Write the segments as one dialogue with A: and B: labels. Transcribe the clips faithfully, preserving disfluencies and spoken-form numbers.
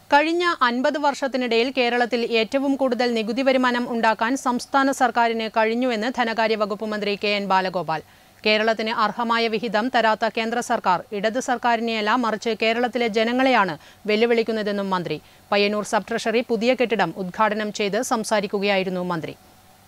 A: കഴിഞ്ഞ അൻപത് വർഷത്തിനിടയിൽ കേരളത്തിൽ ഏറ്റവും കൂടുതൽ നികുതി വരുമാനം ഉണ്ടാക്കാൻ സംസ്ഥാന സർക്കാരിന് കഴിഞ്ഞുവെന്ന് ധനകാര്യ വകുപ്പ് മന്ത്രി കെ എൻ ബാലഗോപാൽ. കേരളത്തിന് അർഹമായ വിഹിതം തരാത്ത കേന്ദ്ര സർക്കാർ ഇടത് സർക്കാരിനെയല്ല മറിച്ച് കേരളത്തിലെ ജനങ്ങളെയാണ് വെല്ലുവിളിക്കുന്നതെന്നും മന്ത്രി. പയ്യന്നൂർ സബ് ട്രഷറി പുതിയ കെട്ടിടം ഉദ്ഘാടനം ചെയ്ത് സംസാരിക്കുകയായിരുന്നു മന്ത്രി.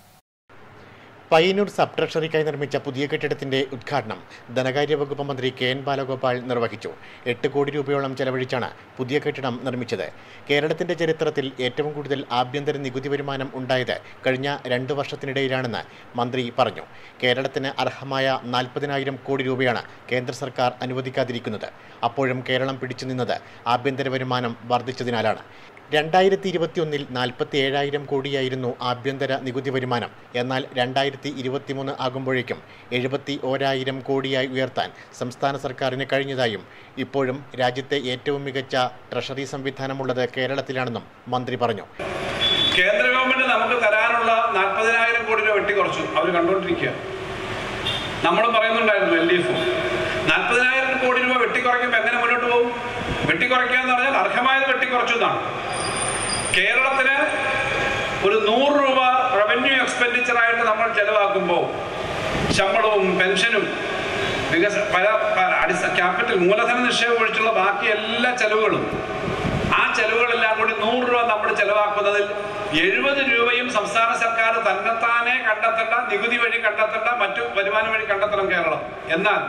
B: പയ്യന്നൂർ സബ് ട്രഷറിക്കായി നിർമ്മിച്ച പുതിയ കെട്ടിടത്തിന്റെ ഉദ്ഘാടനം ധനകാര്യ വകുപ്പ് മന്ത്രി കെ എൻ ബാലഗോപാൽ നിർവഹിച്ചു. എട്ട് കോടി രൂപയോളം ചെലവഴിച്ചാണ് പുതിയ കെട്ടിടം നിർമ്മിച്ചത്. കേരളത്തിന്റെ ചരിത്രത്തിൽ ഏറ്റവും കൂടുതൽ ആഭ്യന്തര നികുതി വരുമാനം ഉണ്ടായത് കഴിഞ്ഞ രണ്ടു വർഷത്തിനിടയിലാണെന്ന് മന്ത്രി പറഞ്ഞു. കേരളത്തിന് അർഹമായ നാൽപ്പതിനായിരം കോടി രൂപയാണ് കേന്ദ്ര സർക്കാർ അനുവദിക്കാതിരിക്കുന്നത്. അപ്പോഴും കേരളം പിടിച്ചു നിന്നത് ആഭ്യന്തര വരുമാനം വർദ്ധിച്ചതിനാലാണ്. രണ്ടായിരത്തി ഇരുപത്തിയൊന്നിൽ നാൽപ്പത്തി ഏഴായിരം കോടിയായിരുന്നു ആഭ്യന്തര നികുതി വരുമാനം. എന്നാൽ രണ്ടായിരത്തി ഇരുപത്തിമൂന്ന് ആകുമ്പോഴേക്കും എഴുപത്തി ഓരായിരം കോടിയായി ഉയർത്താൻ സംസ്ഥാന സർക്കാരിന് കഴിഞ്ഞതായും ഇപ്പോഴും രാജ്യത്തെ ഏറ്റവും മികച്ച ട്രഷറി സംവിധാനമുള്ളത് കേരളത്തിലാണെന്നും മന്ത്രി പറഞ്ഞു.
C: കേന്ദ്ര ഗവൺമെന്റ് നമുക്ക് തരാനുള്ള നാൽപ്പതിനായിരം കോടി രൂപ വെട്ടിക്കുറച്ചു. അവർ കണ്ടുകൊണ്ടിരിക്കുക. നമ്മൾ പറയുന്നുണ്ടായിരുന്നു എൽ ഡി എഫും നാൽപ്പതിനായിരം കോടി രൂപ വെട്ടിക്കുറയ്ക്കുമ്പോൾ എങ്ങനെ മുന്നോട്ട് പോകും? വെട്ടിക്കുറയ്ക്കുക എന്ന് പറഞ്ഞാൽ അർഹമായത് വെട്ടിക്കുറച്ചു എന്നാണ്. കേരളത്തിന് ഒരു നൂറ് രൂപ റവന്യൂ എക്സ്പെൻഡിച്ചറായിട്ട് നമ്മൾ ചെലവാക്കുമ്പോൾ ശമ്പളവും പെൻഷനും വികസന പല അടിസ്ഥാന ക്യാപിറ്റൽ മൂലധന നിക്ഷേപം ഒഴിച്ചുള്ള ബാക്കി എല്ലാ ചെലവുകളും ആ ചെലവുകളെല്ലാം കൂടി നൂറ് രൂപ നമ്മൾ ചെലവാക്കുന്നതിൽ എഴുപത് രൂപയും സംസ്ഥാന സർക്കാർ തന്നെത്താനെ കണ്ടെത്തേണ്ട, നികുതി വഴി കണ്ടെത്തേണ്ട, മറ്റു വരുമാനം വഴി കണ്ടെത്തണം കേരളം. എന്നാൽ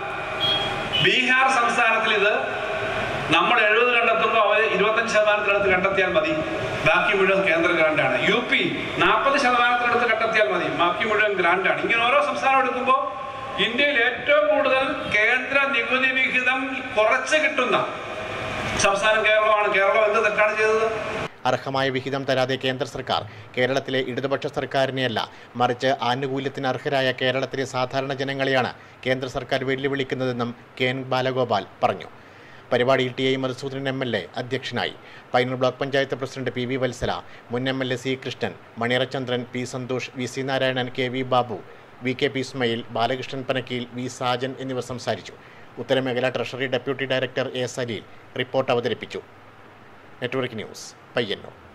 C: ബീഹാർ സംസ്ഥാനത്തിൽ ഇത് നമ്മൾ എഴുപത് കണ്ടെത്തുമ്പോൾ അവർ ഇരുപത്തഞ്ച് ശതമാനത്തിനടുത്ത് കണ്ടെത്തിയാൽ മതി, ബാക്കി മുഴുവൻ കേന്ദ്ര ഗ്രാന്റാണ്. യു പി നാൽപ്പത് ശതമാനത്തിനടുത്ത് കണ്ടെത്തിയാൽ മതി, ബാക്കി മുഴുവൻ ഗ്രാന്റാണ്. ഇങ്ങനെ ഓരോ സംസ്ഥാനം എടുക്കുമ്പോൾ ഇന്ത്യയിൽ ഏറ്റവും കൂടുതൽ കേന്ദ്ര നികുതി വിഹിതം കുറച്ച് കിട്ടുന്ന സംസ്ഥാനം കേരളമാണ്. കേരളം എന്ത് തെറ്റാണ് ചെയ്തത്?
B: അർഹമായ വിഹിതം തരാതെ കേന്ദ്ര സർക്കാർ കേരളത്തിലെ ഇടതുപക്ഷ സർക്കാരിനെയല്ല മറിച്ച് ആനുകൂല്യത്തിന് അർഹരായ കേരളത്തിലെ സാധാരണ ജനങ്ങളെയാണ് കേന്ദ്ര സർക്കാർ വെല്ലുവിളിക്കുന്നതെന്നും കെ എൻ ബാലഗോപാൽ പറഞ്ഞു. പരിപാടിയിൽ T I Madhusoodanan M L A അധ്യക്ഷനായി. Payyanur block panchayat president P V Vatsala, മുൻ M L A C Krishnan, Maniyarachandran, P Santhosh, V C Narayanan, K V Babu, V K P Ismail, Balakrishnan Panakkeel, V Sajan എന്നിവർ സംസാരിച്ചു. ഉത്തരമേഖല treasury deputy director A Saleel report അവതരിപ്പിച്ചു. Network news, Payyanur.